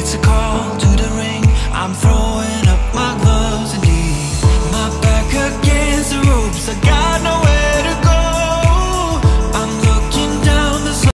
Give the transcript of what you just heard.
it's a call to the ring. I'm throwing